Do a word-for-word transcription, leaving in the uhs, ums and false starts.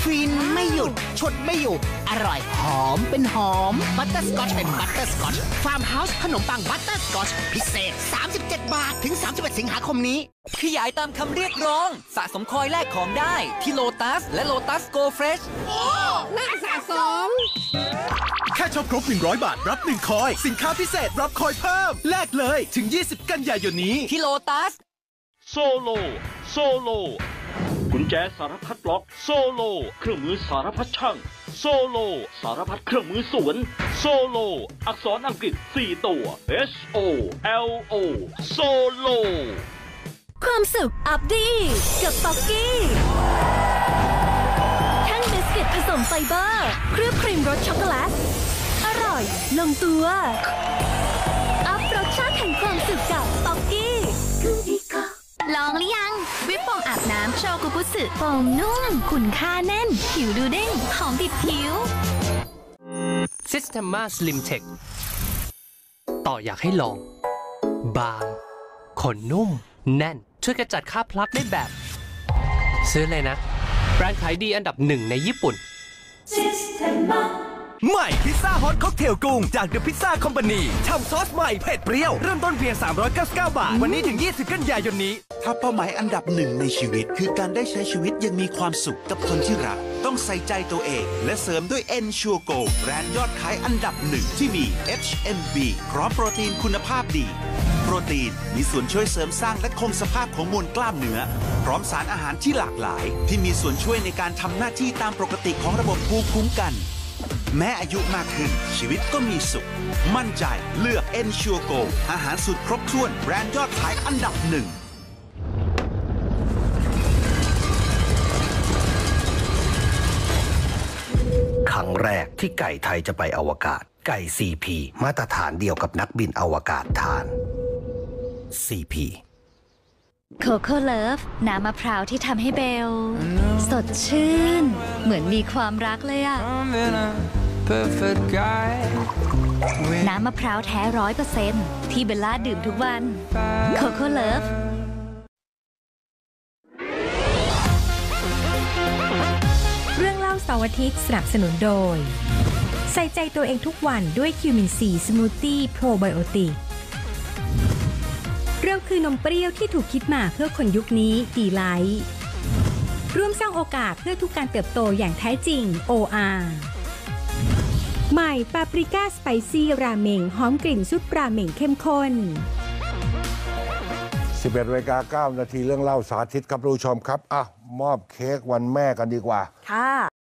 ฟินไม่หยุดชดไม่หยุดอร่อยหอมเป็นหอมบัตเตอร์สกอตเป็นบัตเตอร์สกอตฟาร์มเฮาส์ขนมปังบัตเตอร์สกอตพิเศษสามสิบเจ็ดบาทถึงสามสิบเอ็ดสิงหาคมนี้ขยายตามคำเรียกร้องสะสมคอยแลกของได้ที่โลตัสและโลตัสโกเฟรชโอ้น่าสะสมแค่ช็อปครบหนึ่งร้อยบาทรับหนึ่งคอยสินค้าพิเศษรับคอยเพิ่มแลกเลยถึงยี่สิบกันยายนนี้ที่โลตัสโซโลโซโลกุญแจสารพัดล็อกโซโลเครื่องมือสารพัดช่างโซโลสารพัดเครื่องมือสวนโซโลอักษรอังกฤษสี่ตัว H O L O โซโลความสุขอัพดีกับป๊อกกี้ทั้งบิสกิตผสมไฟเบอร์เคลือบครีมรสช็อกโกแลตอร่อยลงตัวอัพรสชาติแห่งความสุขกับป๊อกกี้ลองหรือยังวิปโป่งอาบน้ำโชกุบุสึโป่งนุ่มขุ่นค่าแน่นผิวดูเด้งหอมติดผิว Systema Slim Tech ต่ออยากให้ลองบางขนนุ่มแน่นช่วยกระจัดคราบพลักได้แบบซื้อเลยนะแบรนด์ขายดีอันดับหนึ่งในญี่ปุ่น Systemaใหม่พิซซ่าฮอตค็อกเทลกุ้งจาก The Pizza Company ทำซอสใหม่เผ็ดเปรี้ยวเริ่มต้นเพียงสามร้อยเก้าสิบเก้าบาทวันนี้ถึงยี่สิบกันยายนนี้ถ้าเป้าหมายอันดับหนึ่งในชีวิตคือการได้ใช้ชีวิตยังมีความสุขกับคนที่รักต้องใส่ใจตัวเองและเสริมด้วย Ensure Go แบรนด์ยอดขายอันดับหนึ่งที่มี เอช เอ็ม บี พร้อมโปรตีนคุณภาพดีโปรตีนมีส่วนช่วยเสริมสร้างและคงสภาพของมวลกล้ามเนื้อพร้อมสารอาหารที่หลากหลายที่มีส่วนช่วยในการทำหน้าที่ตามปกติของระบบภูมิคุ้มกันแม้อายุมากขึ้นชีวิตก็มีสุขมั่นใจเลือก Ensure Go อาหารสูตรครบถ้วนแบรนด์ยอดขายอันดับหนึ่งครั้งแรกที่ไก่ไทยจะไปอวกาศไก่ ซี พี มาตรฐานเดียวกับนักบินอวกาศทาน ซี พีโคโค่เลิฟน้ำมะพร้าวที่ทำให้เบลสดชื่นเหมือนมีความรักเลยอะน้ำมะพร้าวแท้ร้อยเปอร์เซ็นต์ที่เบลล่าดื่มทุกวันโคโค่เลิฟเรื่องเล่าเสาร์อาทิตย์สนับสนุนโดยใส่ใจตัวเองทุกวันด้วยคิวมินซีสมูทตี้โปรไบโอติกเราคือนมเปรี้ยวที่ถูกคิดมาเพื่อคนยุคนี้ดีไลท์ร่วมสร้างโอกาสเพื่อทุกการเติบโตอย่างแท้จริง โอ อาร์ ใหม่ปาปริก้าสไปซี่ราเมงหอมกลิ่นซุปราเมงเข้มข้นสิบเอ็ดนาฬิกาเก้านาทีเรื่องเล่าสาธิตครับผู้ชมครับอ่ะมอบเค้กวันแม่กันดีกว่าค่ะ